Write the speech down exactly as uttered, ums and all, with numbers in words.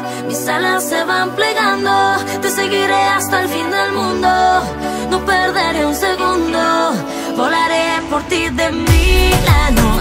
mis alas se van plegando, te seguiré hasta el fin del mundo, no perderé un segundo, volaré por ti de Milano.